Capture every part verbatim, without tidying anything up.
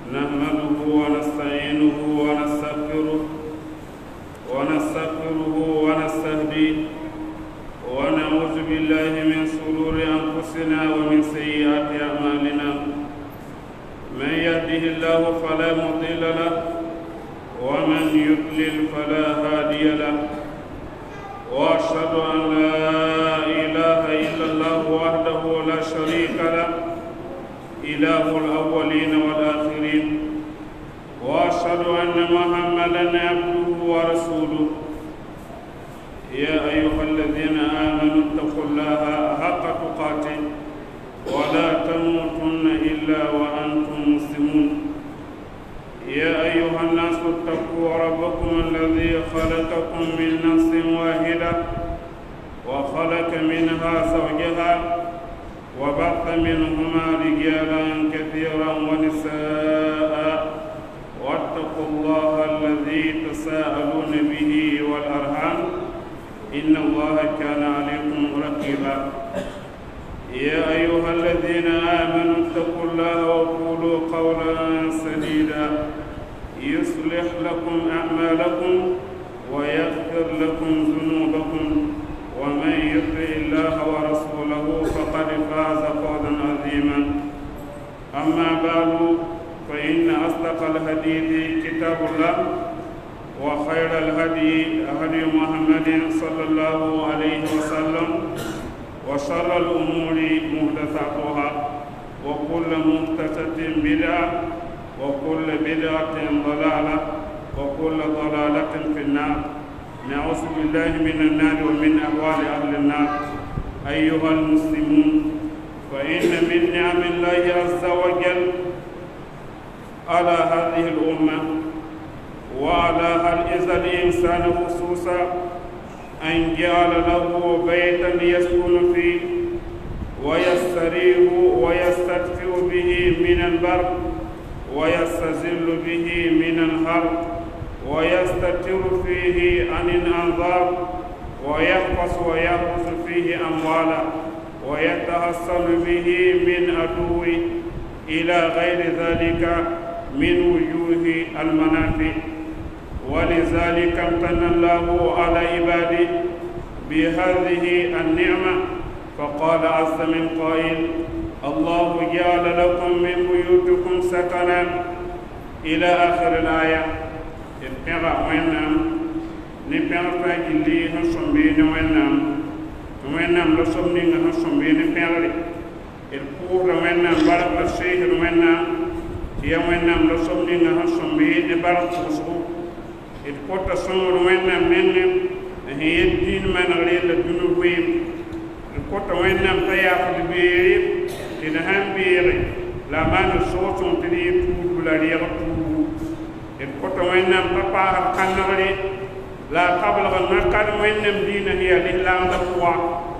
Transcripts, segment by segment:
نحمده ونستعينه ونستغفره ونستغفره ونستهديه ونعوذ بالله من شرور أنفسنا ومن سيئات أعمالنا. من يهده الله فلا مضل له ومن يضلل فلا هادي له. وأشهد أن لا إله إلا الله وحده لا شريك له إله الأولين والآخرين. وأشهد أن محمدا عبده ورسوله. يا أيها الذين آمنوا اتقوا الله حق تقاته ولا تموتن إلا وأنتم مسلمون. يا أيها الناس اتقوا ربكم الذي خلقكم من نفس واحدة وخلق منها زوجها وبث منهما رجالا كثيرا ونساء واتقوا الله الذي تساءلون به والأرحام إن الله كان عليكم رقيبا. يا أيها الذين آمنوا اتقوا الله وقولوا قولا سديدا يصلح لكم أعمالكم ويغفر لكم ذنوبكم ومن يطع الله ورسوله فقد فاز فوزا عظيما. أما بعد فإن أصدق الحديث كتاب الله وخير الهدي هدي محمد صلى الله عليه وسلم وشر الأمور محدثاتها وكل محدثة بدعة وكل بدعة ضلالة وكل ضلالة في النار. نعوذ بالله من النار ومن أهوال أهل النار. أيها المسلمون، فإن من نعم الله عز وجل على هذه الأمة وعلى هذا الإنسان خصوصا أن جعل له بيتا يسكن فيه ويستريح ويستدفئ به من البرد ويستزل به من الحر ويستتر فيه عن الأنظار ويحفظ ويحفظ فيه أموالا ويتحصن به من عدو إلى غير ذلك من وجوه المنافع. ولذلك امتن الله على عباده بهذه النعمة فقال عز من قائل: الله جعل لكم من بيوتكم سكنا إلى آخر الآية. ابتغى وينام نبغى فاجلي هنسون بين وينام وينام لسون بين هنسون بين بيرلي الكور وينام بارك الشيء وينام يا وينام لسون بين هنسون بين بارك وسو الكوتا سون وينام منهم هي الدين من غير الدنوبين الكوتا وينام تياخد بيري تنهم بيري لا ما نصوت تري تود ولا رياض الكوتا وينام تبع الكنغري لا تبلغ النكر وينام دين هي الإسلام دفوا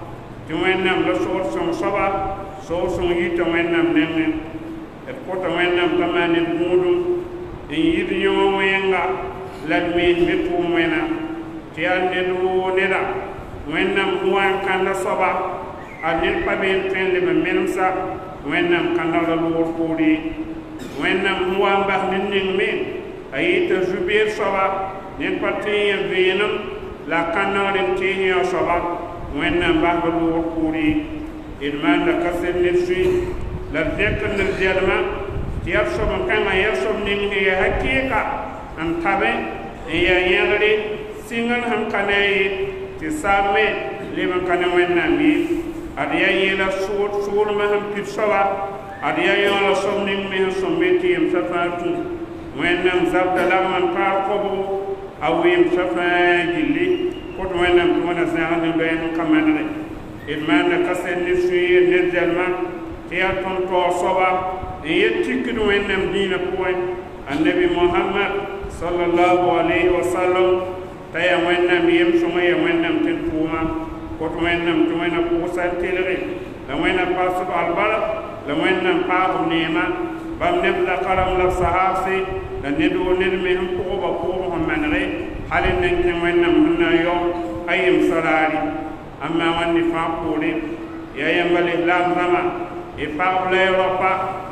وينام لصور سون صبا صور سون يت وينام نين الكوتا وينام تمان المودو إن يديو وينغا لدمي متو وينا تيان ندو ندا وينام وان كان صبا أنيل بابين تين لمن منسا وينام كان لور كوري وينام وان باه نين مين أي تجربة صبا نبتين بينهم لا كانوا نتيه صبا وينام باه لور كوري إدمان لكسر نفسي لذكر الجلمة يرسم كما يرسم نيه حقيقة أن تبع هي يغري سينغن هم كناي تسامي لمن كان وينام أديا يلا سور سور ما هم تسوا أديا يلا سمنين مه سميتي مسافاتو وينام زبط لمن كاركبو أو يمسافا جلي كود وينام تونا زعان بين كمانري إدمان كسر نسوي نزلما تياتون توصوا يتكد وينام دين كوي النبي محمد صلى الله عليه وسلم تيا وينام يمسوما وينام تنفوما كود وينام تونا كوسان تيلري لوينام باسب البلد لوينام باب نيما بام نبدا قرم لصحابي لندو نرميهم قوبا قوبهم منري حال ننكن وينام هنا يوم أيم صلاري أما واني فاقولي يا ينبغي لام زمان إفاق لا يوفى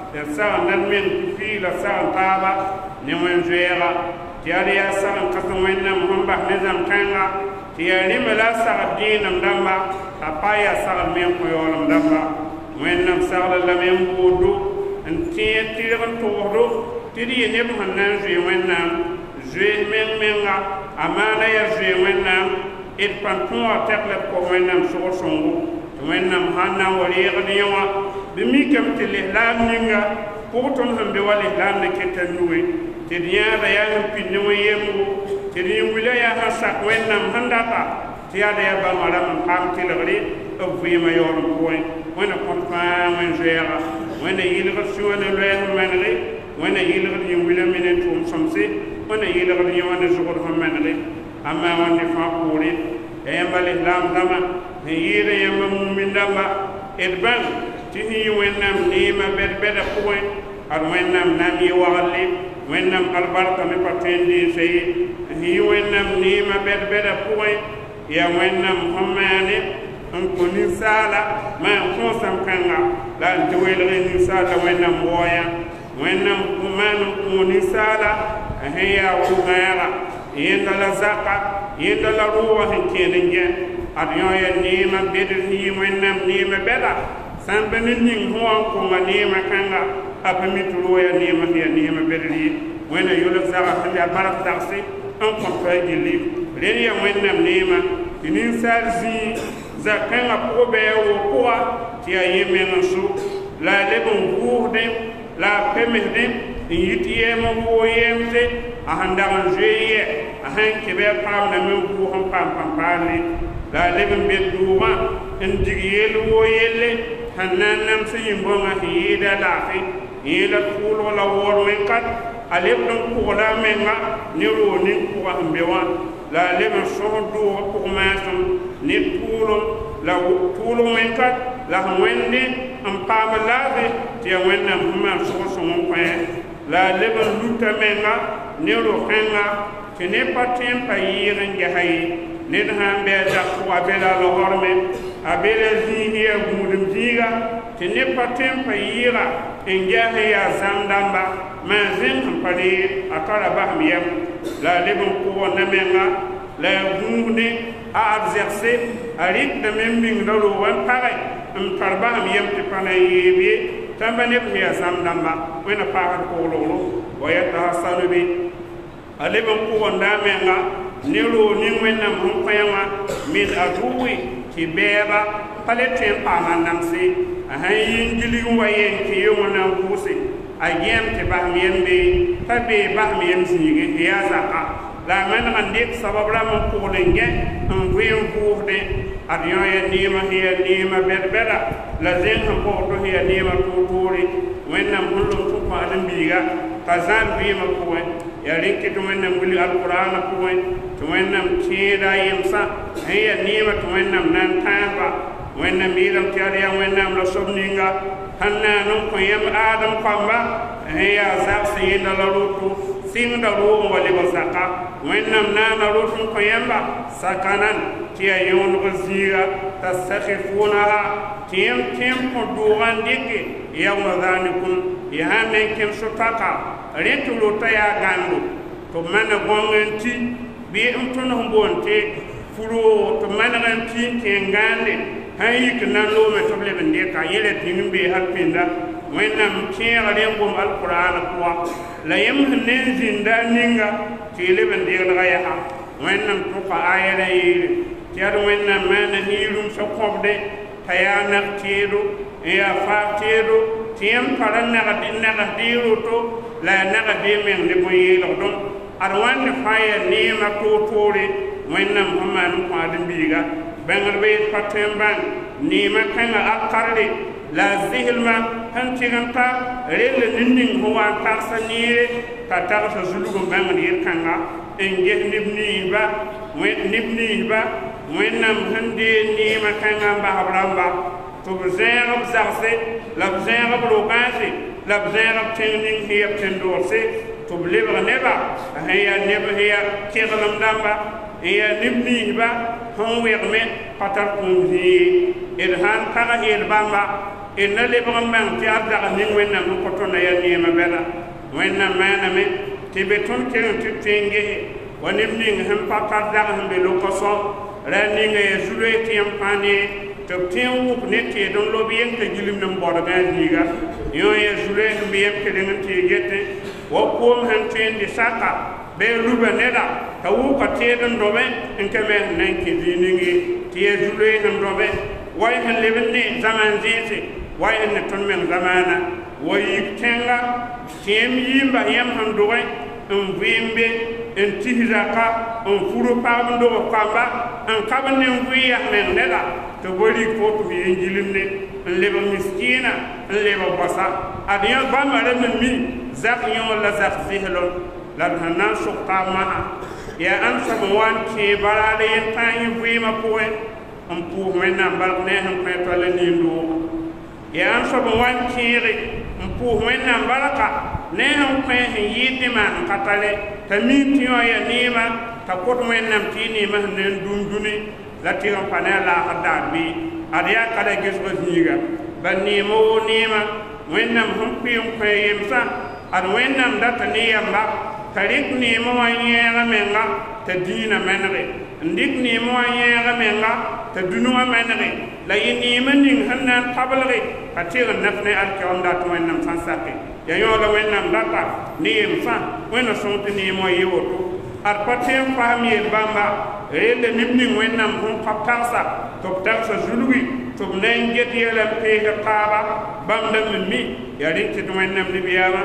ya sa nan men fi la sa taba ne wen jera tiari ya sa kaso wennam hamba ne zam tanga tiari mala sa dinam damba apaya sa men ko yolam damba wennam sa la men budu en tiye tiran todo tiri ne mo nan je wennam je men menga amana ya je wennam et panton a tekle ko wennam so songo wennam hanna wali gniwa bimi kam tele lam ninga pourton hambe wali lam ne ketanwe tidiya da ya pinne wayemu tidi wilaya hasa wennam handata tiada ya ba malam pam tilgri o vima yorum point wena konfa wen jera wena yilga suwana lehm manri wena yilga ni wilamine tum samse wena yilga ni wana zugur manri amma wani fa quli ayambal islam dama yire yamba mumin dama edban tihi wennam nima berbeda point ar wennam nami wali wennam albarka mi patendi sey hi wennam nima berbeda point ya wennam homane on ko ni sala ma ko sam kanga la tawel ni sala wennam boya wennam man ko ni sala hiya ugara yenda la zaka yenda la ruwa henkenenge adiyo ya nima bedri wennam nima beda san benin ning ho ko nima kanga apamitu ya nima ya nima bedri wena yulu zaka handa barak taxi on ko fayili len ya wennam nima inin salzi zakanga ko be wo ko ti ayeme nsu la lebon guurde la pemede yitiye mo wo yemte a handa on jeye a han ke be pam na men ko hon pam pam pali la lebon be duwa en digiyel wo yelle hanan nam se yimbonga hida la fi ila kulo la wor men kat aleb don ko la menga ni ro ni ko ambe wa la lebon sohdu ko masum ni kulo la kulo men kat la wende am pam lave ti wenda huma so so mon pa la lebon luta menga ni ro kenga ti ne patem pa yiren ge hay ne hambe da ko abela lo horme abela zihiya gudum diga ti ne patem pa yira en jahe ya zandamba ma zin hampali akara bahmiyam la lebon ko na menga la gunde a exercer arit de membing do wan pare am tarba am yem ti pana yebe tambane ko ya zandamba wena paar ko lolo waya tahsanu bi alebon ko wanda menga nero ni wennam hon payama min aduwi ti beba paletem pamanamse ahan yingili wayen ki yona kusi ayem ti bahmiyem be tabe bahmiyem sinige ya zaka la man andik sabab la mo ko lenge on vien fuurde adiyo ya nima hiya nima berbera la zen ko to hiya nima tuturi wennam hullum ko adam biga kazan bima ko ya rinki to wennam guli alquran ko to wennam tira yimsa hiya nima to wennam nan tamba wennam ilam tiariya wennam la sobninga hanna non ko yam adam kamba hiya zaksi na la rutu sing da ro wali basaka wennam nana rutu ko yamba sakanan tiya yon gazira tasakhifuna tiyam tim ko duwan dike yawma zanikum yahamen kim sutaka retulo taya gandu to mana gonganti bi umtuno bonte furo to mana ganti kengande hayik nan lo me to le bende ka yele tinumbe halpinda wennam tiya rengum alquran ko la yam hanen zinda ninga tile bende ga ya wennam to ka ayere yire tiya wennam mana hirum so kobde tayana tiru ya fatiru tiyam paranna ga dinna ga diru to la na ga de men le boye lo don arwan faya ni ma to tore wennam hamman ko adin biga bangar be patemban ni ma kan akarde la zihilma kan tiganta rel ninding huwa tarsanire ta tarsa zulugo bangar yir kanga en je nibni ba wen nibni ba wennam hande ni ma kan ba habramba to bzerab zarse la bzerab lobase la bzerab tending hiya tendorse to blibra neba hiya neba hiya kiram damba hiya nibni ba hon werme patar kunzi irhan kaga hil bamba إن اللي بغمان تياردا نين ويننا نقطنا يا نيما بلا ويننا ما نمي تبتون كن تتينجي ونمنين هم بقدر هم بلوكسو رنين يزولي تيمباني تبتين وك نتي دون لوبين تجلم نمبورغان نيغا يو يزولي هم بيم كدن تيجيتي وقوم هم تين دي ساكا بيلوبا ندا كوكا تيدن دوبي انك مه نانكي دينيغي تيزولي هم دوبي واي هن لبني زمان زيسي واي هن تون من زمانا ويكتنغا تيم يمبا يم هم دوبي ان ويمبي ان تيزاكا ان فورو باندو كامبا ان كابن نويا من ندا تبولي فوتو ينجلمني ان لبا مسكينة ان لبا بصا اديان بامر من مي زاك يوم لا زاك زيهلون لانهنا سوقا معها يا انسى موان كي برالي ينتاني ويما بوي ان بوه منا بالغنيهم فيتوالي نيندو يا انسى موان كيري ان بوه منا بالغا نهم فيه يدما قتله تميتيو يا نيما تقول منهم تيني مهنن دونجوني لا تيرم فانا حدابي اريا كدا جسو نيغا بني مو نيما وينم هم بيوم فيمسا ار وينم دات نيما تاريخ نيما وانيغا منغا تدينا منغي ndик ni mo yega menga ta dunuma menri la yini manin hanan tabalri atir nafne al kawda to wenam sansake ya yo la wenam data ni mfa wena sonti ni mo yewoto ar patem fami bamba rele nimni wenam hum kaptansa to tansa zulwi to nen get yela pe ga taba bamdam mi ya rinti to wenam ni biyama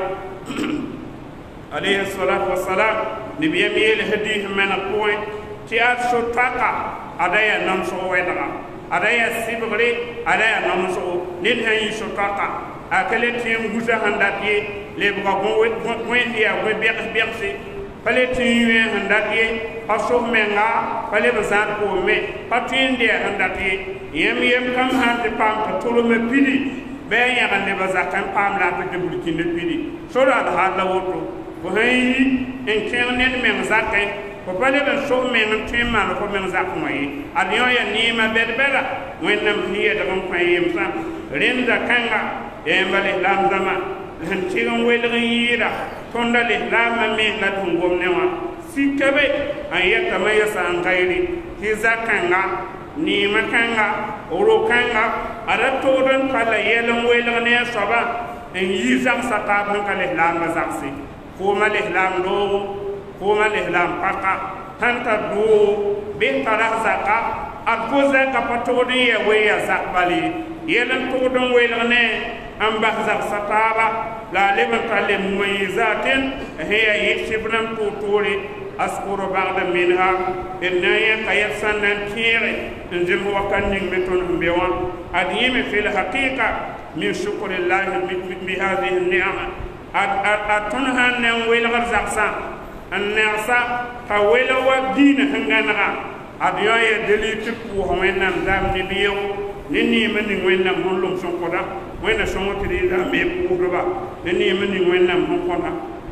alayhi salatu wassalam ni biyami el hadith man aqoy تيار سوتاكا أدايا نمسو ويدغا أدايا سيبغري أدايا نمسو ننهي سوتاكا أكلي تيم غوزا هنداتي لبغا غوين هيا غوين بيغ بيغسي فلي تيم هنداتي أسوه منغا فلي بزاد قومي فتين دي هنداتي يم يم كم هانتي پام تطولو مبيدي بين يغن لبزا كم پام لا تجبولكين نبيدي سورا الهاد لوتو وهي إن كان نين زاكي وبالي بنشوف من تيم ما نقول من زاكمي اليوم يا نيما بدبلا وين نم هي دكان فايمسا ريندا كانغا يمبالي لام زما هنتيغن ويلغيرا كوندالي لام مي لا تونغوم نوا سيكبي ايتا ما يسان غيري هيزا كانغا نيما كانغا اورو كانغا على تودن كلا يلم ويلغني صبا ان يزام سطابن كلا لام زاكسي كوما لام دو كوما الإسلام فقا هنتا دو بنترا زكا أتوزا كفتودي ويا زكبالي يلن تودن ويلغني أم بحزق ستابا لا لمن تعلم مميزات هي يكشفنم توتوري أذكر بعض منها إنها كيسان ننتيري إنزم هو كان نمتون بيوان أديم في الحقيقة من شكر الله بهذه النعمة أتنها نويل غرزقسان النعسا كويلا ودين هنغنغا أديا يدلي تبو هوينام دام نبيو نني من وينام هنلوم سنقودا وين سنقوتي دام يبودبا نني من وينام هنقودا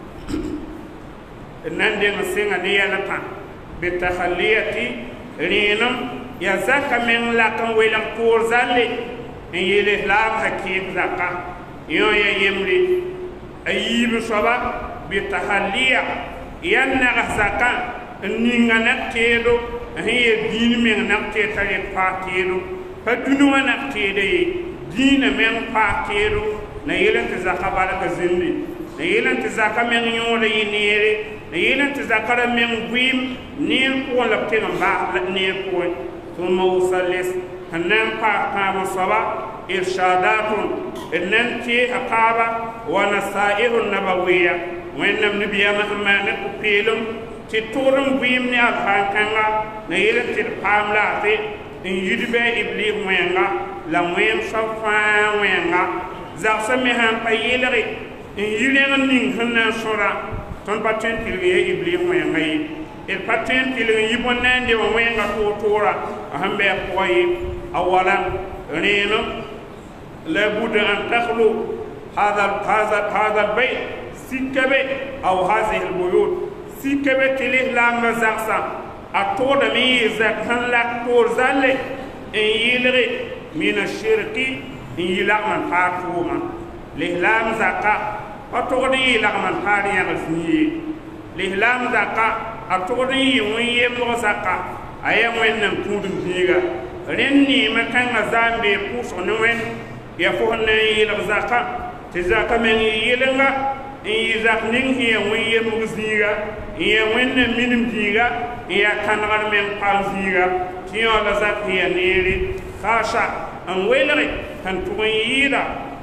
نندي نسينا نيالتا بتخليتي رينم يزاك من لكن ويلام كورزالي إن يلي لام حكيم زكا يو يمري أيب صبا بتخلية yanna zaka ninga naktedo hiye din men nakte tare patedo padunu nakte din men patedo na yelan zaka baraka zindi na yelan zaka men yore yinere na yelan zaka men gwim ni ko la tenga ba ni ko thumma usallis hanan pa pa masaba irshadatun innanti aqaba wa nasaihun nabawiyya وإنما نبي محمد نقبلهم تطورم بيمني الحاكنا نيلن تلقام لاتي إن يدبي إبليس وينغا لمويم صفا وينغا زعسمهم بيلغي إن يلين نينهن سورا تون باتين تلغي إبليس وينغا الباتين تلغي يبونن دي وينغا توتورا أهم بيقوي أولا رينو لابد أن تخلو هذا هذا هذا البيت سيكبه أو هذه البيوت سيكبه تليه لام زعسا أطول ميزك هن لك تور زالي إن يلغي من الشرك n yɩ lagm n paad tʋʋma lislaam zaka a tʋgd n yɩ lagm n paad yãgs yɩ lislaam zaka a tʋgd n yɩ wẽn-yemg zaka a ya wẽnnaam tũudum zĩiga rẽnd neemã kãngã zaa n bee pʋʋsg ne wẽnd ya fo sẽn na n yɩlg zaka tɩ zaka meng yɩ yɩlenga n yɩ zak ning sẽn ya wẽn-yemg zĩiga n ya wẽnnaam minim zĩiga n ya kãnegr meng pal zĩiga tɩ yõ la zak sẽn ya neere kaasa n welge sẽn tʋg n yɩɩda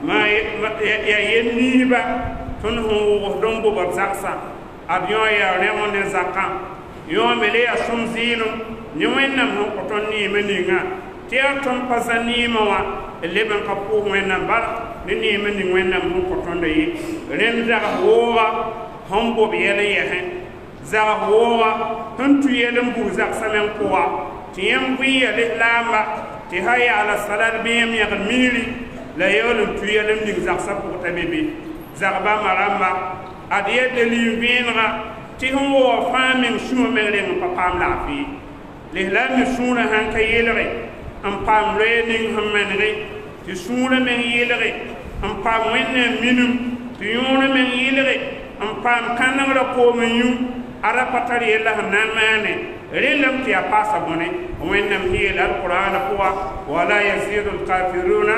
ya yen niisba tõnd sẽn wʋgsd n gobd zagsã ad yõ yaa rẽg ne zakã yõ me le yaa sõm zɩɩlem ne wẽnnaam sẽn kõ tõnd neemã ninga tɩ yaa tõnd pa za neemã wã n leb n ka pʋʋs wẽnnaam bala ne neemã ning wẽnnaam sẽn kõ tõnda ye rẽnd zags wooga sẽn bob yɛl n yɛsẽ zags wooga sẽn tu yɛl n bug zagsã meng pʋga tɩ yãmb bɩ ya lislaamba tɩ ha yaala salad bẽem yãgd miiri la yaool n tu yɛl n ning zagsã pʋg t'a be be zag bãmba rãmba ad ya daliin vẽenega tɩ sẽn waa fãa meng sũmã meng reng n pa paam laafɩ lislaam me sũurã sãn ka yelge n paam loɛɛ ning sẽn menege tɩ sũurã meng yelge n paam wẽnnaam minim tɩ yõorã meng yelge n paam kãnegrã koom n yũ ada pa tar yella sẽn na n maane rẽlame tɩ yaa paasa bõne wẽnnaam sẽn yeel alqur'ana pʋga wala yazidu lkafiruna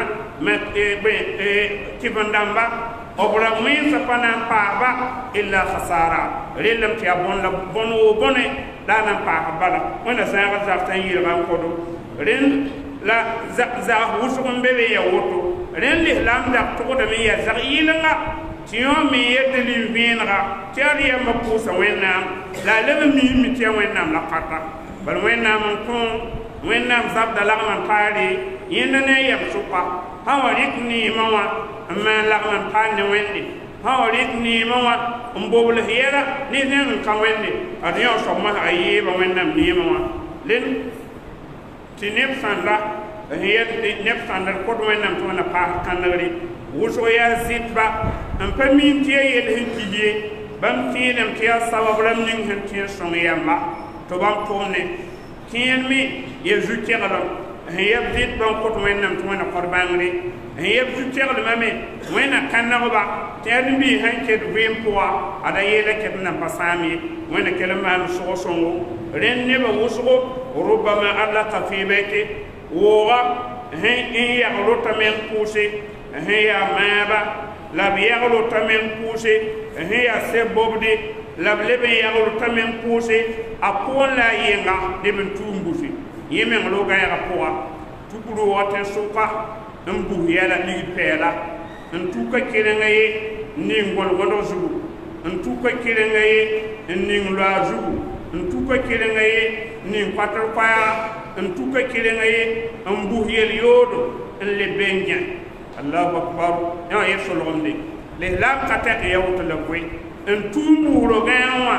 tɩ-bõn-dãmba b ra wẽnsã pa na n paasba illa khasara rẽlame tɩ yaa bõn la bõn woo bõne la a na n paasb bala wẽnna zãagd zag t'a n yɩlga n kodo rẽnd la zag wʋsg n be be ya woto rẽnd lislaam zag tʋgdame n yaa zag yɩlenga tɩ yõ me n ya dalil vẽenega tɩ ad yãmbã pʋʋsa wẽnnaam la a leb n miime tɩ ya wẽnnaam la kata bal wẽnnaam n kõ wẽnnaam zabda lagm n paare yẽnda ne a yam sʋka sã wa rɩk neemã wã n maan lagm n paal ne wẽnde sã wa rɩk neemã wã n bobls yɛla ne zẽng n ka wẽnde ad yõ soab masga yeeba wẽnnaam neemã wã len tɩ neb sãnda neb sãnda d kõt wẽnnaam tɩ wẽnna paas kãndgre wʋsg yaa zɩtba n pa miim tɩ ya yell sẽn kig ye bãmb tẽedame tɩ yaa sabab rãmb ning sẽn tẽen sõng yamba tɩ bãmb tʋmne kẽen me ya zu-kɛglem sẽn yab zɩt bãmb kõt wẽnnaam tɩ wẽnna kõd bãngre sẽn yab zu-kɛglmã me wẽnna kãnegba tɩ yaa dẽn-biig sãn ket vẽem pʋga ada yeela ket n nan pa sãam ye wẽnna kell n maan sʋg-sõngo rẽnd nebã wʋsgo rʋbama allaka fɩ bɛte wooga sẽn n yag rotame n pʋʋse sẽn yaa maaba la b yag rotame n pʋʋse sẽn yaa sɛ-bobde la b leb n yag rotame n pʋʋse a pʋgẽ la a yenga leb n tuum buse yẽ meng roogã yagã pʋga tuk rooga tɩ sʋka n bus yɛla ligd pɛɛla n tuka kerenga ye n ning gõlgõdg zugu n tuka kerenga ye n ning loa zugu n tuka kerenga ye n ning patr koɛɛga n tuka kerenga ye n bus yel yoodo n le be n gẽ allahu akbar yã yẽ solgemde lislaam ka tɛk ya woto la koe n tuum buusro gãag wã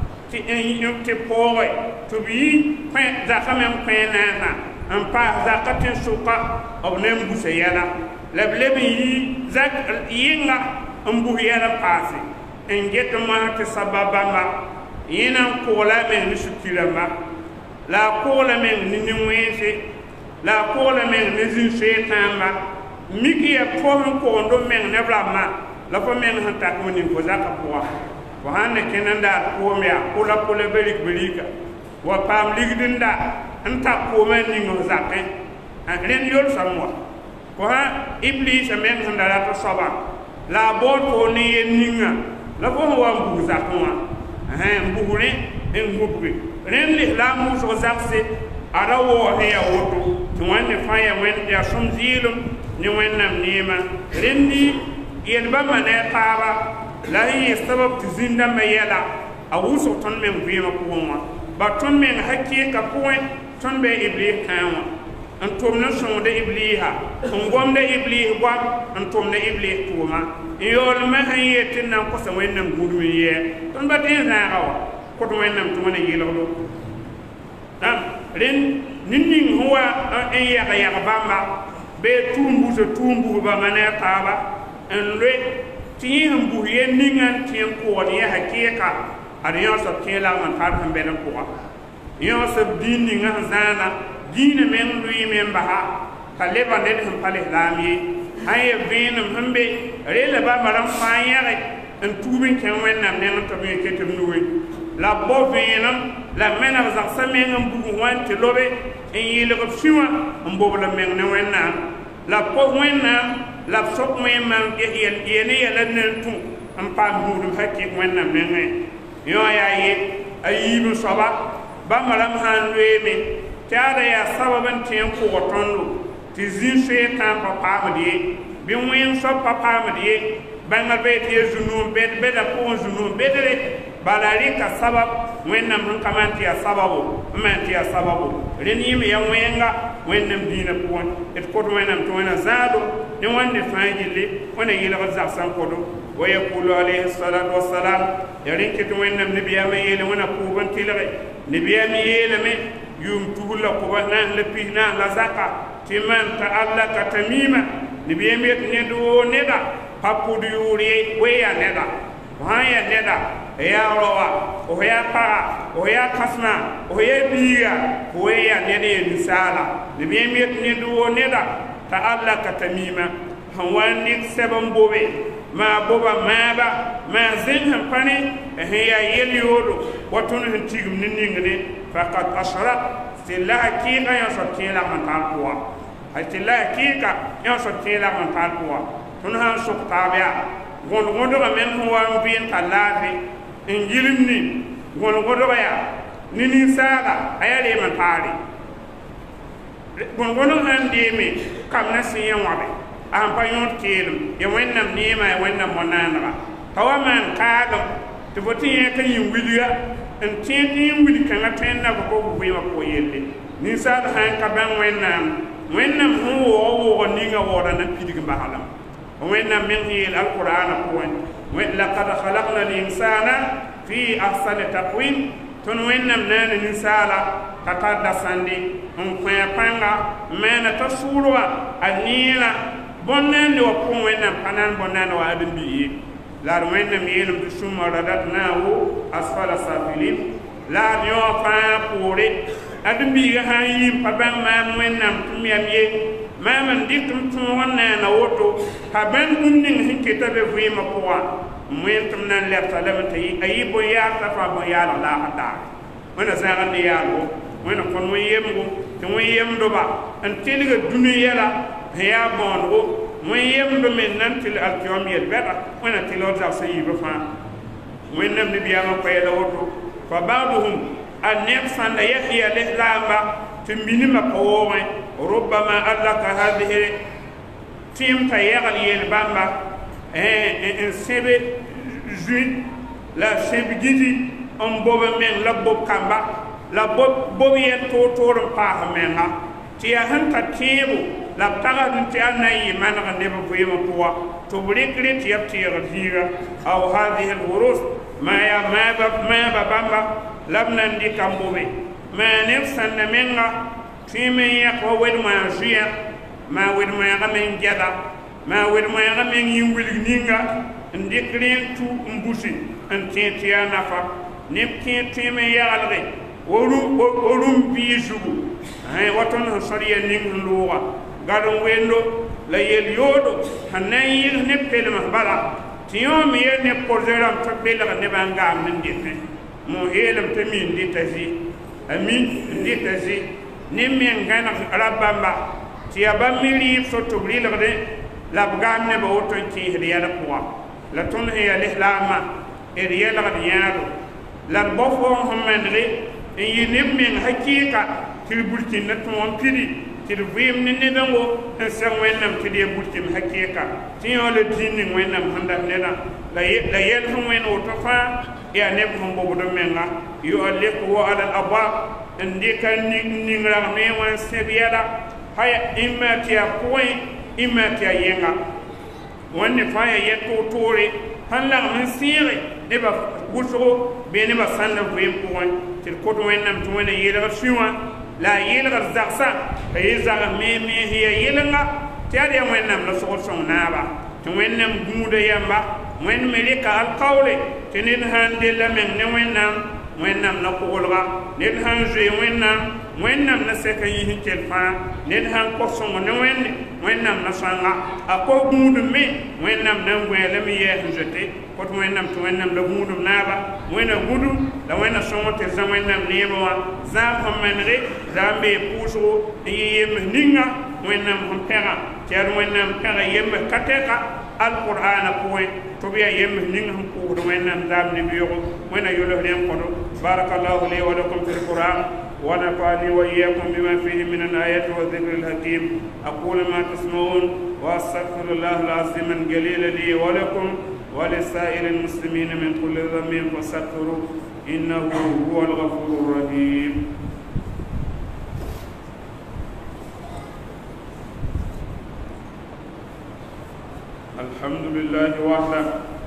tɩ pɔɔge tɩ b yɩ zakã me n kõ naasã n paas zakã tɩ n sʋka b ne n busa yɛla la b leb n yɩ yɩnga n bus yɛl n paase n get n mosã tɩ sabab bãmba yẽna n kʋgla a meng ne sũ-ki rãmba la a kʋgla meng ne nin-wẽnse la a kʋgla meng ne zĩn-soeetãamba mik ya fo sẽn kʋgend n meng neb rãmbã la fo meng sẽn takm ning fo zakã pʋga fo sãn ne kẽnd n daar koom yaa pʋla pʋla berik berika wa paam ligd n da n tak koomã ning f zakẽ rẽnd yolsame wa fo sã iblisa meng sẽn da rat soaba la a bood fo ne yen ninga la fo sẽn wa n bug zakẽ wã n busre n gubge rẽnd lislaam wʋsg zagse ada woose ya woto tɩ wẽnde fãa ya wẽnd yaa sõm zɩɩlem ne wẽnnaam neemã rẽndi yel bãmba ne a taaba la sẽn yẽ sabab tɩ zĩn-dãmbã yɛla a wʋsg tõnd meng vɩɩmã pʋgẽ wã ba tõnd meng hakɩɩka pʋgẽ tõnd bɩ iblis kãa wã n tʋmd n sõngda ibliisã n gomda iblis goam n tʋmda iblis tʋʋma n yaoolmã sẽn yee tɩ n na n kõsa wẽnnaam gũudum n yɛɛ tõnd ba tẽ n zãaga wa kõt wẽnnaam tɩ wẽna yɩlgdo rẽnd nin ning sẽn wa n yag-yag bãmba bee tʋʋm busa tʋʋm bus bãmba ne a taaba n loe tɩ yẽ sẽn bus yen ninga n tẽ n kʋgd yẽ hakɩɩka ad yõosb kẽ lagm n tar sẽn bɛd n pʋga yõosb dĩin ninga sẽn zãana dĩinã meng lʋɩɩme n basa t'a leba ned sẽn pa lislaam ye hay vẽenem sẽn be rela bãmba rãmb fãa yãge n tuub n kẽ wẽnnaam neng tɩ b yẽ ket b nuge la b bao vẽenem la meneg zagsã meng n bug wãn tɩ lobe n yɩlg b sũ wã n bobla meng ne wẽnnaam la b pos wẽnnaam la b sok wẽema yene yɛla nen tũ n paam buudum hakɩɩk wẽnnaam nengẽ yõ a yaa ye a yiib n soaba bãmba rãmb sãn loeeme tɩ ada yaa sabab n tẽ n pʋg tõndo tɩ zĩ-soeetã pa paamd ye bɩ wẽn soab pa paamd ye bãngr be tɩ ya zu-nuum beda pʋgẽ zu-nuum bedre bala rɩka sabab wẽnnaam sẽn ka maan tɩ yaa sababo n maan tɩ yaa sababo rẽnd yĩme ya wẽnga wẽnnaam dĩinã pʋgẽ d kot wẽnnaam tɩ wẽna zãado ne wãnde fãa gilli wẽna yɩlgd zagsã n kodo wa yaqulu alayhi salatu wasalam ya rẽn ket wẽnnaam nebiyaamã yeele wẽna pʋʋb n tɩlge nebiyaam yeelame yʋʋm tugl la kʋba naas la pis naas la zaka tɩ man ta'allaka tamima nebiyaam yet ned woo neda pa pʋd yʋʋr ye we yaa neda f sãn yaa neda yaa rawa f yaa paga f yaa kãsma f yaa biiga fo we yaa ned ya ninsaala nebiyaam yet ned woo neda ta'allaka tamima sẽn wa n dɩk sɛb n bobe maa boba maaba maa zẽng sẽn pa ne sẽn yaa yel yoodo wa tõnd sẽn tigm ne ningde faqad ashrak tɩ la hakɩɩka yã soab tẽe lagm n tar pʋga tɩ la hakɩɩka yã soab tẽe lagm n tar pʋga tõnd sãn sok taab yaa gõd-gõdgã meng sẽn wa n vɩɩn tar laafɩ n yɩlm ni gõd-gõdg yaa ne ninsaala a yaa reem n taare gõd-gõdg sãn deeme kam na sẽn yã wãbe a sẽn pa yõod keelem ya wẽnnaam neemã ya wẽnnaam mo-naanega pa wa maan kaagem tɩ fo tɩ yẽ ka yĩn wilga n tẽed tɩ yĩn wil kãngã tõe n nab bog vɩɩmã pʋgẽ yelle ninsaal sãn ka bãng wẽnnaam wẽnnaam sẽn woog woogã ninga waoodã na pidg maglem wẽnnaam meng sẽn yeel alqur'ana pʋgẽ laqad khalaqna linsana fi ahsani taqwim tõnd wẽnnaam naana ninsaala ka tar dasãnde n kõ-a pãnga n maana t'a sʋʋr wã a neerã bõn-naande wã pʋgẽ wẽnnaam pa naan bõn-naanda wa ãdem-bi ye la ad wẽnnaam yeelem tɩ sũma radatnaahu asfala safilin la ad yõ fãa poore ãdem-biigã sãn yɩɩm pa bãng maam wẽnnaam tɩ m yam ye maam n dɩk m tõog n naana woto pa bãng bũmb ning sẽn keta be vɩɩmã pʋgã n wẽn tɩ m na n lɛbta lame t'a a yɩ bõn-yaagtã fãa bõn-yaalg laasã daare wẽna zãag n ne yaalgo wẽna kõn wẽn-yemgo tɩ wẽn-yemdba n tɩlga dũni yɛla sẽn yaa bõonego wẽn-yemdo me nan tɩl alkiom yel bɛda wẽna tɩlgd zagsã yiibã fãa wẽnnaam nebiyaamã koɛɛla woto fa ba'duhum a neb sãnda yahya lislaamba tɩ minimã pa woogẽ rubama allaka hadihi tɩɩm t'a yɛgl yel bãmba n sẽbe zũi la sẽb gidi n bob meng la bob kamba la bob yɛl toor-toor n paas menga tɩ yaa sẽn tar tẽebo la b tagsd n tɩ a na n yɩ maneg neb vɩɩmã pʋga tɩ b rɩkre tɩ yaa b teegd zĩiga aw hadihi lwurus maa yaa maaba bãmba la b na n dɩka n bobe maa neb sãnda menga tõe me n yãk wa wed-moã zʋɩa maa wed-moãagã meng gɛda maa wed-moãagã meng yĩn wilg ninga n dɩk rẽ n tu n busi n tẽ tɩ yaa nafa neb kẽ tõe me n yaglge wa rũm bɩɩ zugu wa tõnd sẽn sõd ya ning sẽn looga gad n wendo la yel yoodo sẽn na n yɩls neb pelms bala tɩ yõ me ya neb porze rãmb tɩ belg nebã n gaamd n dɩtẽ mos yeelem tɩ mi n dɩta zɩ a mi n dɩta zɩ neb me n gãneg ra bãmba tɩ yaa bãmb me rɩɩb so tɩ b rɩlgde la b gaam nebã woto n kẽesd yɛl pʋga la tõnd sẽn yaa lislaamã d yɛlgd yãado la d bao foom sẽn mendge n yɩ neb meng hakɩɩka tɩ d burkĩnda tõog n pidi tɩ d vɩɩm ne nedãngo n sɛg wẽnnaam tɩ d yaa burkĩm hakɩɩka tɩ yõ la dĩin ning wẽnnaam sẽn dat nedã la yɛl sẽn wẽnd woto fãa yaa neb sẽn bobd menga yu'alliquhu ala al abwab n dɩka ning rag ne wã n sẽb yɛla haya ĩmma tɩ yaa pʋgẽ ĩmma tɩ yaa yẽnga wẽnde fãa yaa yɛ toor-toore sãn lagm n sẽege nebã wʋsgo bee nebã sãnda vɩɩm pʋgẽ tɩ d kot wẽnnaam tɩ wẽna yeelgd sũ wã la a yeelgd zagsã a ye zag me me sẽn yaa yelenga tɩ ad yaa wẽnnaam la sogd sõng naaba tɩ wẽnnaam gũuda yamba wẽnd me rɩka alkaoole tɩ ned sãn della meng ne wẽnnaam wẽnnaam na koglga ned sãn zoe wẽnnaam wẽnnaam na sɛk n yĩs n kell fãa ned sãn kos sõng ne wẽnde wẽnnaam na sõnga a ko gũudum me wẽnnaam na n gõe lame yɛɛs n zote kot wẽnnaam tɩ wẽnnaam la gũudum naaba wẽna gũdu la wẽna sõng tɩ zã wẽnnaam neemẽ wã zãab sẽn menege zã n bee pʋʋsgo n yɩ yems ninga wẽnnaam sẽn pẽga tɩ yaa wẽnnaam pẽga yems ka tɛka alqur'ana pʋgẽ tɩ b yaa yems ning sẽn pʋʋsd wẽnnaam zaab ne beoogo wẽna yʋls ne n kõdo barakallahu li wa lakum fi lquran ونفعني وإياكم بما فيه من الآيات والذكر الحكيم أقول ما تسمعون وأستغفر الله العظيم الجليل لي ولكم ولسائر المسلمين من كل ذنب فاستغفروه إنه هو الغفور الرحيم. الحمد لله وحده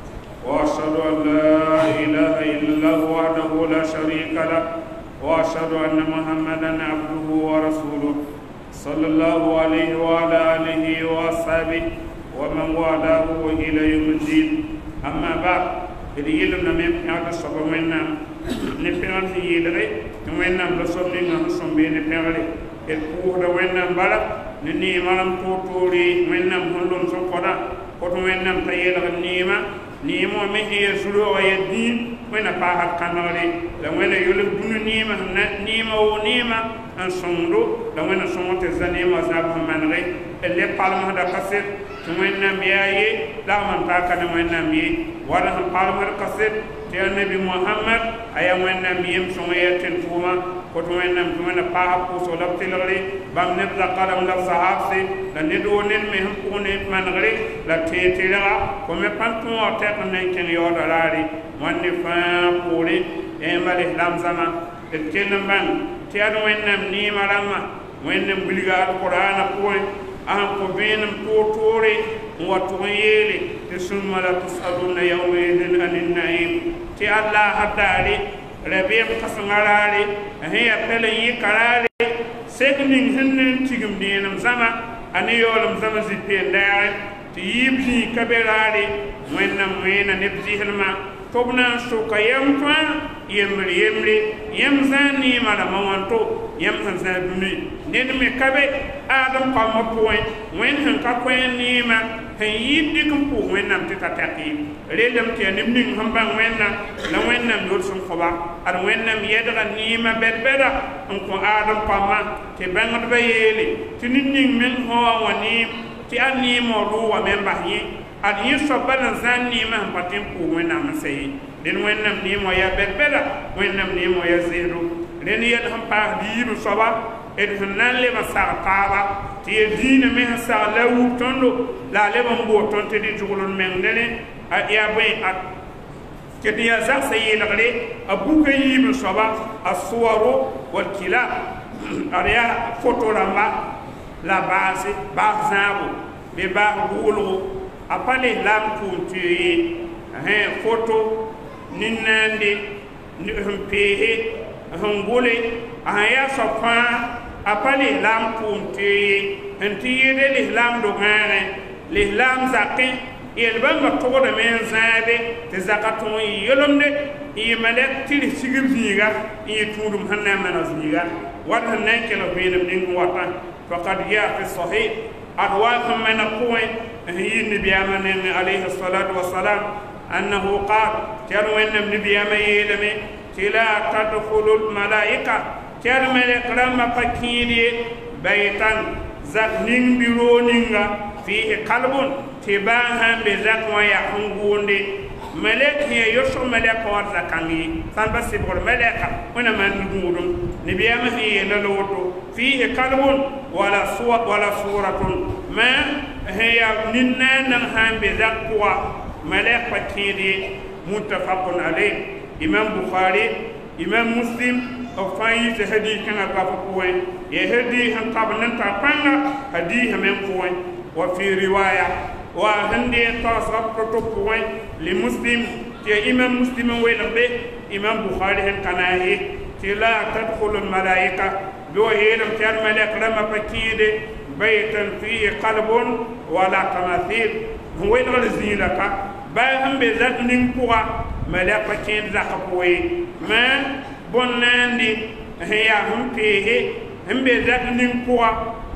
وأشهد أن لا إله إلا الله وحده لا شريك له وأشهد أن محمدا عبده ورسوله صلى الله عليه وعلى آله وأصحابه ومن والاه إلى يوم الدين. أما بعد اليوم نمي بيعد الصبر منا نبيعد يلغي منا بصبرنا نصبين بيعد الكوه ونا بلا نني مرام توتوري منا هلون سقطا كتو منا تيلغ النيمة نيمة مهي يسلو ويدين وين باهر كناري لوين يولد دون نيمة نيمة ونيمة أن صندو لوين صندو تزنيمة زابهم منغي اللي بالم هذا كسر وين نبيعي لا من تاكن وين نبيعي ولا هم بالم هذا كسر تيا النبي محمد أيام وين نبيعي سمية تنفوما كتو وين نبيعي وين باهر كوسولاب تلغري بام نبذا قدم لصحابسي لندون المهم كوني منغري لا تيتيلا كم يبانتون أتاكن نكين يوداري واني فان قولي إما الإسلام زمان الكلام بان تيادو وينم نيما لما وينم بلغا القرآن قوي أهم قبينم توتوري وطويلي تسلم لا تسألون يومئذ عن النعيم تي الله هداري ربيم قسنغراري هي بلي كراري سيكنين هنن تيغم دينم زمان أني يولم زمان زيبين داري تيبزي كبيراري وينم وينم نبزي هلما tobna suka yamfa yemri yemri yamzani mala mawanto yamhan zaduni ned me kabe adam qama point wen han ka kwen nima han yiddi kum pu wen nam tita taqi redam te nim ning hamba wen na la wen nam yor sun khoba ar wen nam yedra nima berbera on ko adam qama te bangad bayeli tinin ning men ho wani ti anni mo do wa men bahyi ad yusabban zanni ma patim pu wena masay den wenam ni mo ya berbera wenam ni mo ya zero den yel ham pa diru soba ed hanan le masar taba ti dina me sa lawu tondo la le bam bo tonte di jugulun men dene a ya bay at kedi ya za sayil gale abuka yim soba aswaru wal kilab ariya foto lamba la base bazabo be ba wulu apale lam kuntuye hein photo ninande humpehe hungule aya sofa apale lam kuntuye hentiyede l'islam do ngare l'islam zakin yelbanga togoda men zabe te zakatun yolomde yimalek tili sigir ziga yitudum hanna manaziga wat hanna kelo benam ning watan faqad ya fi sahih أرواح من القوي هي النبي آمن عليه الصلاة والسلام أنه قال ترى أن النبي آمن لا تدخل الملائكة ترى ملك لما فكيري بيتا زكنين برونينغا فيه قلب تباها بزك ويحنقون ملك هي يشو ملك ورزقاني فانبس بقول ملكة وانا ما نقولون نبي آمن هي للوتو فيه قلب ولا صوت ولا صورة ما هي ننا نهم بذكوا ملك فكيري متفق عليه إمام بخاري إمام مسلم أو فايز هدي كان قافقوين يهدي هم قابلن تابانا هدي هم قوين وفي رواية وهندي تصاب كتبوين لمسلم يا إمام مسلم وين به إمام بخاري هم كناهي لا تدخل الملائكة دو هيلم كان ملك لما فكيد بيتا فيه قلب ولا تماثيل هو يدخل زينك باهم بذات نمكوا ملك فكيد زخبوي ما بناندي هي هم فيه n be zak ning pʋga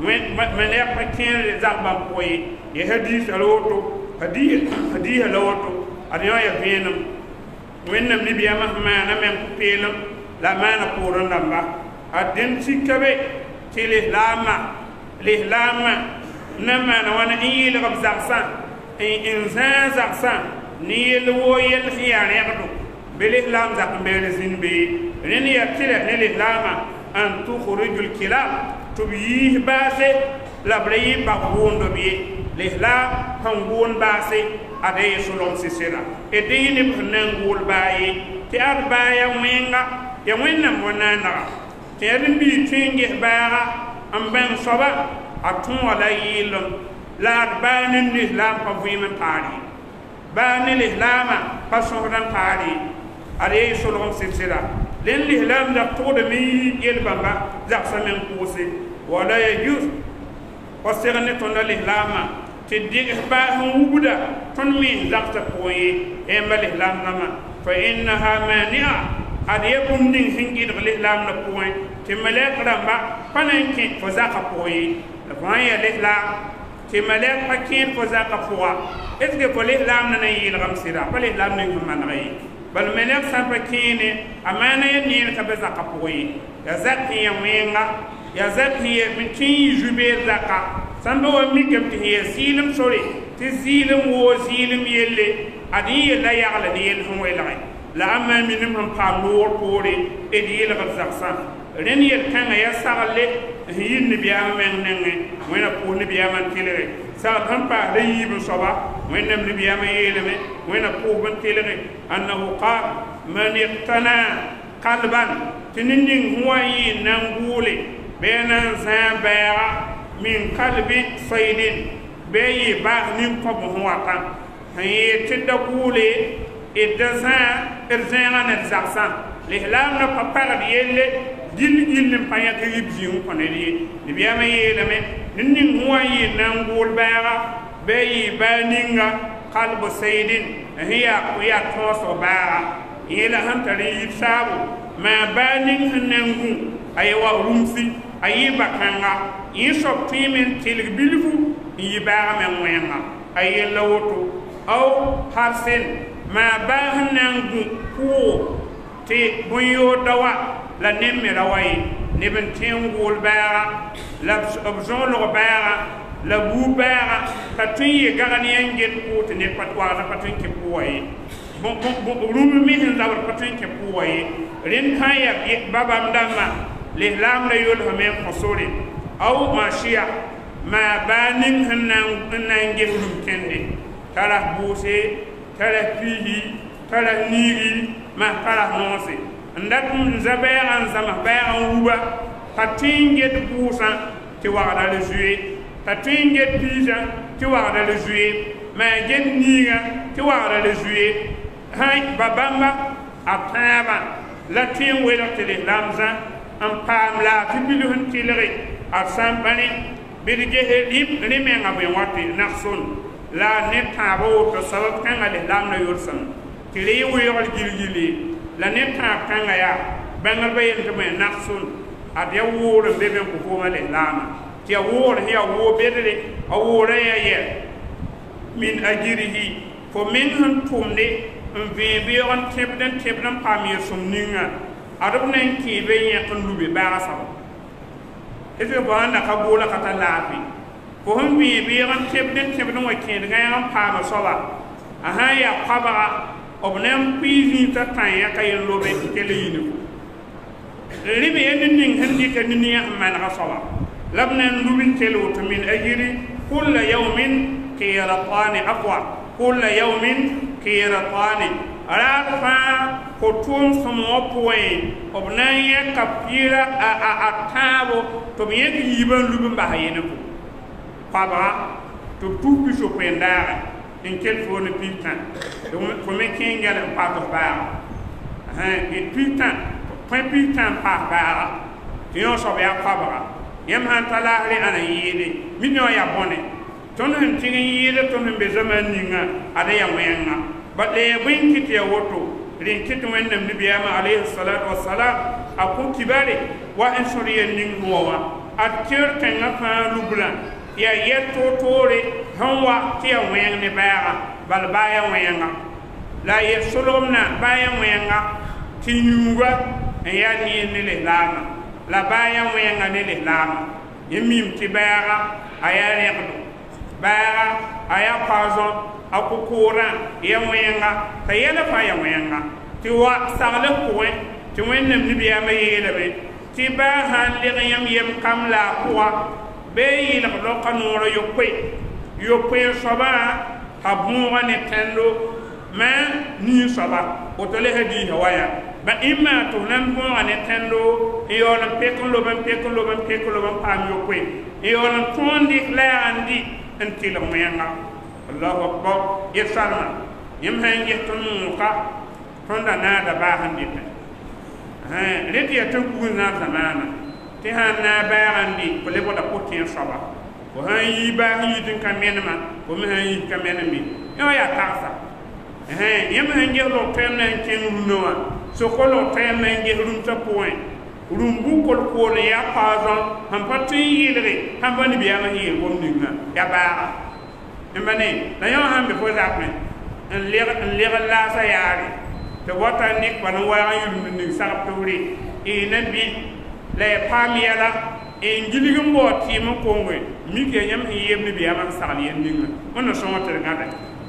malɛk pa kẽer zak bãmb pʋgẽ ye ya hadiisa la woto hadiisa la woto ad yõ ya vẽenem wẽnnaam nebiyaamã sẽn maana meng pʋ-peelem la maana pʋʋrẽ dãmba a dẽn sika be tɩ lislaamã lislaamã na maana wãna n yɩlg b zagsã n zãag zagsã ne yell woo yell sẽn yaa rẽgdo be lislaam zak n beere zĩnd be rẽnd yaa tɩra ne lislaamã an tukhriju lkilam tɩ b yiis baase la b ra yɩ bag gʋʋndo b ye lislaam sẽn gʋʋn baase ada ye solom sɩsɩda d yɩ neb sẽn na n gʋʋl baa ye tɩ ad baa ya wẽnga ya wẽnnaam wa naanaga tɩ ya d n bii tõe n ges baaga n bãng soaba a tõoga la yɩɩlem la ad baa ne lislaam pa vɩɩm n paar ye baa ne lislaamã pa sõsd n paar ye ad ye solgem sɩsɩda len lislaam zak tʋgdame yɩ yel bãmba zagsã me n pʋʋse wala yajus wa seg ne tõnda lislaamã tɩ dɩgs baa sẽn wubda tõnd me zagsã pʋgẽ ye yẽmba lislaam zãma fa innaha mania ad ya bũmb ning sẽn gɩdg lislaam la pʋgẽ tɩ malɛk rãmba pa na n kẽ fo zakã pʋgẽ ye la fo sãn ya lislaam tɩ malɛk pa kẽed fo zakã pʋga est-ce fo lislaam na na n yɩlgem sɩda pa lislaam ning sẽn maneg ye bal malɛk sã n pa kẽene a maana ya neen ka be zakã pʋgẽ ye ya zak sẽn ya wẽnga ya zak sẽn ya tɩ n yɩ zu-beer zaka sãn ba wa mikame tɩ sẽn ya zɩɩlem sore tɩ zɩɩlem woo zɩɩlem yelle ad n yella yagla ne yell sẽn welge la a maa minim sẽn paam loor poore d yɩlg d zagsã rẽnd yel-kãngã ya sagle sẽn yɩ nebiyaamã meng nengẽ wẽna pʋʋs nebiyaamã n tɩlge sagl sẽn paasda yiib n soaba wẽnnaam nebiyaamã yeelame wẽna pʋʋsb n tɩlge annahu qaal man iqtana qalban tɩ ne ning sẽn wa n yɩɩ nan gʋʋle bɩa na n zãag bɛɛga min qalbi saydin bɩa yɩ baag nin-kõb sẽn wata sẽn yeel tɩ da gʋʋle d da zãag d zãega ne d zagsã lislaam na pa pagd yelle gill-gill n pa yãk rib zĩig kõ ned ye nebiyaamã yeelame ne ning sẽn wa n yɩ nan gʋʋl bɛɛga bɩa yɩ baa ninga qalbu saydin sẽn yaa yaa tõosg baaga yeela sẽn tar n yɩɩd saabo maa baa ning sẽn na n gũ a ye wa rũmsi a yɩ bakãnga yẽ soab tõeme n tɩlg bilfu n yɩ baaga me n wẽnga a yella woto aw harsen maa baa sẽn na n gũ pʋʋg tɩ bõn-yoodda wa la neb me ra wa ye neb n tẽ n gʋʋl baaga la b zõglg baaga la buu baaga t'a tõe n yɩ gagd yãn get pʋʋg tɩ ned wagda pa tõe n kẽ pʋʋga ye rũm me sẽn zabd pa tõe n kẽ pʋʋga ye rẽnd sã n ya babam dãmbã lislaam la yolsame n kõ sore aw masia maa baa ning sẽn na n ges rũm kẽnde t'a ras buuse t'a ras piisi t'a ras niigi maa t'a ras noose n dat n za bɛɛgã n zãms bɛɛgã n wuba t'a tõe n get buusã tɩ wagda le zoe t'a tõe n get piisã tɩ wagda le zoe maa get niigã tɩ wagda le zoe sãn ba bãmba a tãabã la tõe n welg tɩ lislaam zã n paam laafɩ bilf n tɩlge a sã n pa ne bɩd ges rẽ mengã bõe wã tɩ nagson la ne tãabã woto sabab kãngã lislaam la yolsame tɩ re yɩ weoogr gilgile la ne tãab kãngã yaa bãngrbã yel tɩ bõe nagson ad ya woor n be be n kʋ foomã lislaamã tɩ ya woor sẽn ya woo bedre a woorã ya yɛl min ajirihi fo meng sẽn tʋmde n vẽe beoog n tẽbd n tẽbd n paam yel-sõm ninga ad b na n kẽebe yẽk n lube baaga saba est-ce que fo sãn da ka boola ka ta laafɩ fo sẽn vẽe beoog n tẽbd n tẽbd n wa kẽedgã yãg n paama soaba a sã n yaa pabga b na n pɩɩ zĩig t'a tã yã ka yen lobe tɩ kell yĩne rɩb ya ne ning sẽn dɩka ne nia sẽn manega soaba la b na n lub n kel woto min ajiri kulla yaumin qiratani afwa kulla yaumin qiratani raar fãa fo tʋʋm sõm wã pʋgẽ b na n yãka pɩɩra a tãabo tɩ b yẽk yiibã n lub n basa yene pʋ pabga tɩ b tus piso-koeen-daage n kell foo ne pis-tã fo me kẽ n gɛl n paas f baaga pis-tã tõe pis-tã n paas baaga tɩ yõ soab yaa pabga yãmb sãn ta laasre ãna yɩɩde mi ne wã ya bõne tõnd sẽn tɩg n yɩɩda tõnd sẽn be zamaan ninga ada ya wẽnga ba la ya bõe n kɩ tɩ ya woto rin kit wẽnnaam nabiyama alayhi salatu wassalam a kõ kibare wa n sõr yen ning wã wã a tẽer kãngã fãa lubrã yaa yɛl toor-toore sẽn wa tɩ ya wẽng ne baaga bal baa ya wẽnga la a yel solgemna baa ya wẽnga tɩ yũuga n yaa neer ne lislaamã la baa ya wẽnga ne lislaamã yẽ mim tɩ baaga a yaa rẽgdo baaga a yaa paazõ a kokoorã ya wẽnga t'a yɛla fãa ya wẽnga tɩ wa sagl pʋgẽ tɩ wẽnnaam nabiyaamã yeelame tɩ baa sãn leg yãmb yem kam la a pʋga bee yɩlg loka noorã yopoe yopoe n soabã a bõoga ne tẽndo ma nin-soaba woto le hadiisa waya ba ĩmma tɩ f na n bõoga ne tẽndo n yaool n pek n lob n pek n lob n pek n lob n paam yopoe n yaool n tõog n dɩk la yaa n dɩ n tɩlg wẽnga allahu akbar yel salma yẽm sã n ges tõnd mõoka tõnda naada baas n dɩtẽ rẽd yaa tɩ bugn na zamaana tɩ sãn na a baag n dɩ fo le bõda pʋtẽ soaba fo sãn yi baas n yit n ka menema fo me sãn yit ka menem me yã wa yaa tagsa yãmb sẽn ges log-tɛɛm na n kẽng rũnã wã soko log-tɛɛm na n ges rũmsã pʋgẽ rũm bu-kol-kool n yaa paazõ sẽn pa tõe n yɩlge sãn pa nabiyaamã sẽn yeel gom ninga yaa baaga ba ne la yõ sãn be fo zakme n leg n laasa yaare tɩ wata nek pa n waag n yʋlmd ning sagb toore y na bɩ la ya paam yɛla n gilg n bao tɩɩm n konge mik ya yãmb sẽn yeeb nabiyaamã n sagl yen ninga wẽnna sõngo tɩ d gãda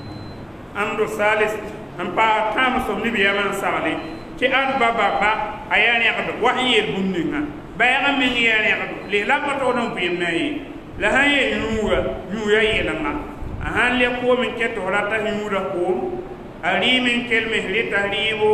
amdo salis n pa tãam sob nabiyaamã n sagle tɩ ad ba baba a yaa rẽgd wa sẽn yeel bũmb ninga baɛɛgã meng yaa rẽgd lislaam pa togd n vɩɩm na n ye la sãn ye yũuga yũuya yeelenga a sãn le koom n ket f rata yũuda koom a rɩɩm n kelme rɩta rɩɩbo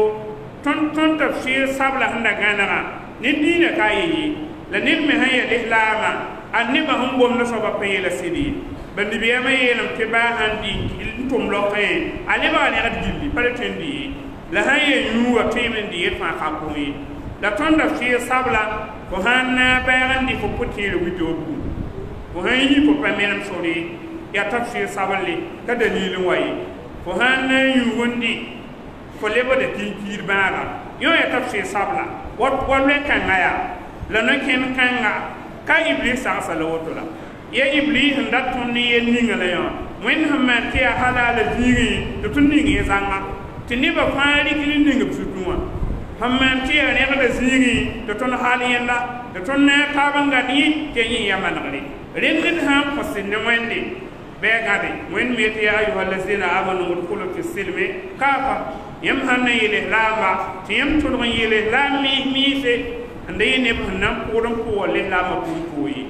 tõnd tafsir sabla sẽn da gãnegã ne dĩinã ka ye ye la ned me sẽn ya lislaamã a nebã sẽn gomd soaba pa yeela sɩd ye ba nabiyaamã yeelame tɩ baa sãn dɩ n tʋm lokẽ a lebga negd gilli pa le tõe n dɩ ye la sãn ye yũuga tõeem n dɩ yel fãa ka pʋgẽ ye la tõnd tafsir sabla fo sãn na baɛɛg n dɩ fo pʋ-tẽere widoob bũmb fo sãn yi fo pa menem sore yaa tafsir sablle ka dalil n wa ye fo sãn na n yũug n dɩ fo lebda tɩn-kiir bãaga yõ yaa tafsir sabla wa loe-kãngã yaa la no-kẽnd kãnga ka iblis sagsa la woto la ya iblis n dat tõnd ne yel ninga la yõ wẽnd sẽn maan tɩ yaa halaala zĩigẽ tɩ tõnd ning ye zãnga tɩ nebã fãa rɩkr n ning b sutẽ wã sẽn maan tɩ yaa rẽgda zĩigẽ tɩ tõnd haal yẽnda tɩ tõnd na a taab n gãd yẽ tɩ yẽ ya manegre rẽngd sãn kõsd ne wẽnde bɩ a gãde wẽnd me tɩ yaa ayuha lazina amanu udkhulu fi silme kaafa yãmb sãn na yɩl islaamba tɩ yãmb tʋlg n yɩl islaam miis-miise n da yɩ neb sẽn na n pʋʋd n pʋʋa lislaamã pʋʋ-pʋʋ ye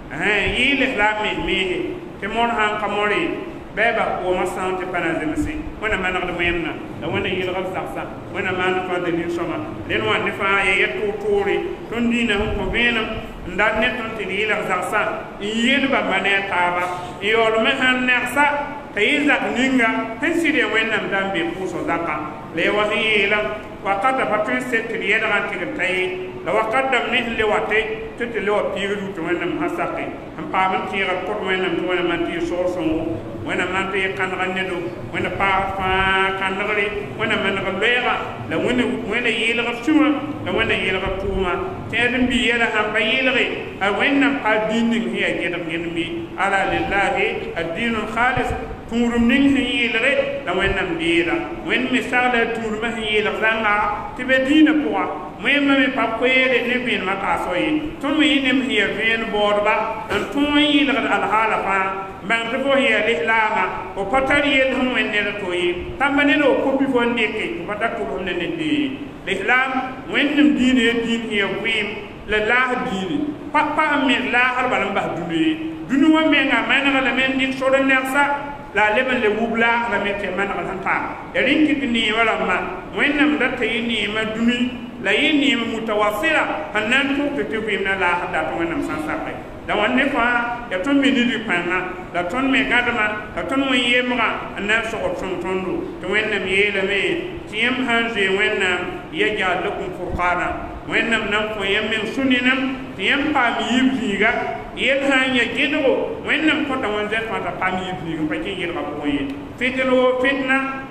yɩɩl islaam miis-miise tɩ mor sãn ka more bɛɛba kooma sãn tɩ pa na zemse wẽna manegd wẽmna la wẽna yɩlgb zagsa wẽna maan fãa dalil sõma rẽnd wã ne fãa ya yɛ toor-toore tõnd dĩinã sẽn kõ vẽenem n dat ne tõnd tɩ d yɩlg zagsã n yel bãmba ne a taaba n yaoolme sãn negsa t'a yɩ zak ninga sẽn sɩd ya wẽnnaam dãn be pʋʋsg zakã la ya wa sẽn yeelã wakata pa tõe n set tɩ d yɛdgã n tɩgd t'a ye la wakat dam ne sẽn le wate tɩ tɩ le wa piigd tɩ wẽnnaam sã sake n paam n tẽegd kõt wẽnnaam tɩ wẽna maan tɩ yɩ soor-sõngo wẽna maan tɩ yɩ kãnega nedo wẽna paag fãa kãndegre wẽna maneg loɛɛga la wẽna yɩɩlg sũwã la wẽna yɩlg tʋʋma tẽed n bɩ yɛla sãn pa yɩlge a wẽnnaam pa dĩin ning sẽn yaa gẽdg yẽnme ala lillahi addiinu lxaalis tũudum ning sẽn yɩlge la wẽnnaam deeda wẽnd me sagla a tũudmã sẽn yɩlg zãnga tɩ be dĩinã pʋga wẽmã me pa koeede ne vẽenemã kaasɔ ye tõnd me yɩ neb sẽn ya vẽen baoodba n tõog n yɩlgd alhaala fãa bãng tɩ fo sẽn ya lislaama fo pa tar yell sẽn wẽnd ned a to ye tãmba ned wa kopi fo n dɩke fo pa tar tʋlsem ne ned de ye lislaam wẽnnem diine ya diin sẽn ya vɩɩm la laasd diine pa sẽn me laasr bala n bas dũni ye dũni wã menga manega lame n dɩk sor n negsa la a leb n le wub laagrame tɩ maneg sẽn taam ya rẽn kɩt neemã rãmbã wẽnnaam data yɩ neemã dũni la yɩ neem mutawasɩla sẽn na n tʋg tɩ tɩ vɩɩm na laasd dat wẽnnaam sã n sake la wãn ne fãa ya tõnd me ned pãnga la tõnd me gãdmã la tõnd wẽn yemgã n na n sogd sõng tõndo tɩ wẽnnaam yeelame tɩ yãmb sãn zoe wẽnnaam yajal lakum furqana wẽnnaam na n kõ yãmb meng sũ-ninam tɩ yãmb paam yib zĩiga yel sã n ya gɩdgo wẽnnaam kõta wẽn zɛt fãa t'a paam yib zĩig n pa kẽ yelga pʋgẽ ye fitl wo fitna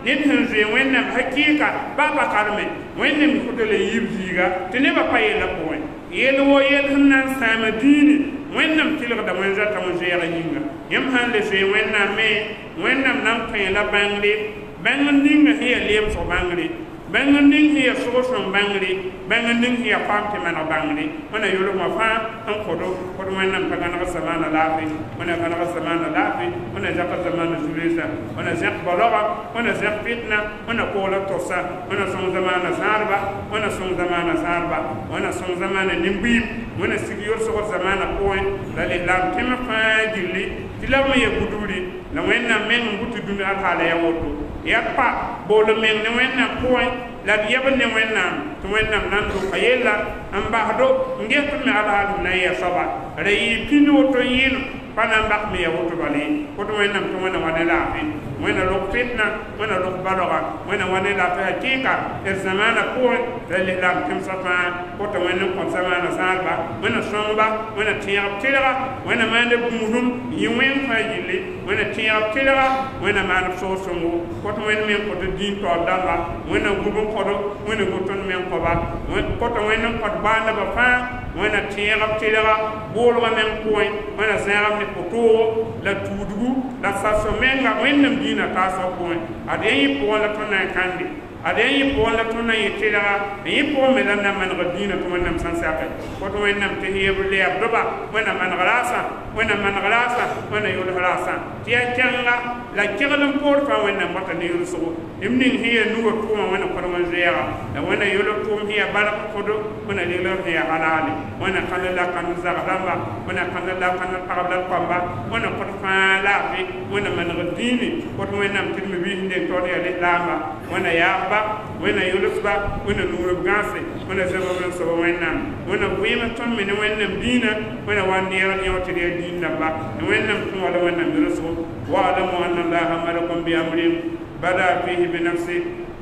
ned sẽn zoe wẽnnaam hakɩɩka baba karme wẽnnaam kʋta la yib zĩiga tɩ nebã pa yella pʋgẽ yel wo yel sẽn na n sãama dĩini wẽnnaam tɩlgda wẽn zata wẽn zoɛɛga yĩnga yãmb sãn le zoe wẽnnaam me wẽnnaam na n kõ la bãngre bãng ninga sẽn ya leemsg bãngre bãng ning sẽn ya sogsem bãngre bãng ning sẽn ya paam tɩ maneg bãngre wẽna yʋlgmã fãa n kõdo kõd wẽnnaam pa gãneg zamaana laafɩ wẽna gãneg zamaana laafɩ wẽna zãk zamaana zulesa wẽna zẽk balga wẽna zẽk fitna wẽna koogla tosa wẽna sõng zamaana zãadba wẽna sõng zamaana zãadba wẽna sõng zamaana nin-biib wẽna sig yʋlsg zamaana pʋgẽ la lislaam tẽm fãa gilli tɩ la me ya guduri la wẽnnaam meng n bʋ tɩ dũni alhaala ya woto ya pa bool meng ne wẽnnaam pʋgẽ la d yɛbd ne wẽnnaam tɩ wẽnnaam na n dʋka yella n basdo n ges tɩ me alhaal na n ya soaba ra yɩ pĩnd woto n yɩl pa na n bak me ya woto bale woto wẽnnaam tɩ wẽna wa ne laafɩ wẽna lʋg fitna wẽna lʋg balga wẽna wa ne laafɩ hakɩɩka d zamaana pʋgẽ la lislaam tẽmsã fãa woto wẽnd n kõt zamaana zãadba wẽna sõngba wẽna tẽeg b tɩlga wẽna maan d bũusum yɩ wẽng fãa gilli wẽna tẽeg b tɩlga wẽna maan b soog-sõngo kot wẽnd me n kõt dĩin taoor dãmba wẽna gub n kõdo wẽna gu tõnd me n kõba kota wẽnd n kõt baandbã fãa wẽna tẽeg b tɩlga boolgã me n pʋgẽ wẽna zẽegb ne pʋ-toogo la tuudgu la saso menga wẽnnaam dĩinã taasã pʋgẽ ad yen yɩ pʋgẽ la tõnd na n kãnde ad yen yɩ pʋgẽ la tõnd na n yɩ tɩlga n yɩ pʋgẽ me la na n maneg dĩinã tɩ wẽnnaam sãn sake kot wẽnnaam tɩ yeb lɛɛbdba wẽna maneg raasã wẽna maneg raasã wẽna yʋls raasã tɩ ya kẽnga la kẽgl n poor fãa wẽnnaam wata ne yʋlsgo m ning sẽn ya nuga tʋʋmã wẽna kõd wẽn zoɛɛga la wẽna yʋl tʋʋm sẽn ya balg kõdo wẽna reglb sẽn ya halaale wẽna kãnd la kãnd zag rãmba wẽna kãnd la kãnd pagb la pamba wẽna kõd fãa laafɩ wẽna maneg dĩini kot wẽnnaam tɩ d me biis n den taood ya lislaamba wẽna yaafba wẽna yʋlsba wẽna nugrb gãase wẽna zẽbb n soab wẽnnaam wẽna vɩɩm tõnd me ne wẽnnaam dĩinã wẽna wa n neegd yõ tɩ d ya dĩin dãmba ne wẽnnaam tẽ wala wẽnnaam yʋlsgo واعلموا أن الله أمركم بأمر بدأ فيه بنفسه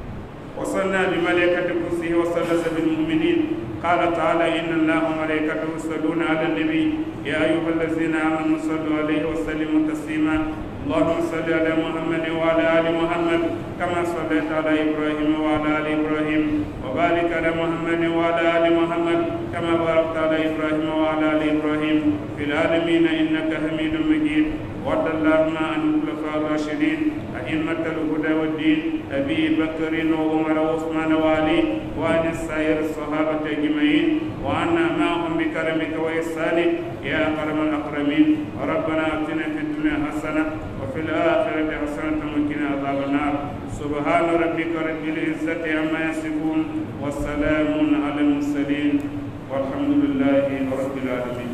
وصلنا بملائكة كرسيه وصلى بالمؤمنين قال تعالى إن الله وملائكته يصلون على النبي يا أيها الذين آمنوا صلوا عليه وسلموا تسليما اللهم صل على محمد وعلى آل محمد كما صليت على إبراهيم وعلى آل إبراهيم وبارك على محمد وعلى آل محمد كما باركت على إبراهيم وعلى آل إبراهيم في العالمين إنك حميد مجيد وارض اللهم عن الخلفاء الراشدين أئمة الهدى والدين أبي بكر وعمر وعثمان وعلي وعن سائر الصحابة أجمعين وعنا معهم بكرمك وإحسانك يا أكرم الأكرمين وربنا آتنا في الدنيا حسنة وفي الآخرة حسنة وقنا عذاب النار سبحان ربك رب العزة عما يصفون والسلام على المرسلين والحمد لله رب العالمين.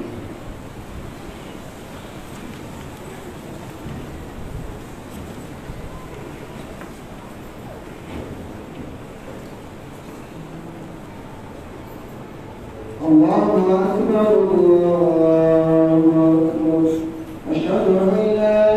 الله أكبر الله أكبر أشهد أن لا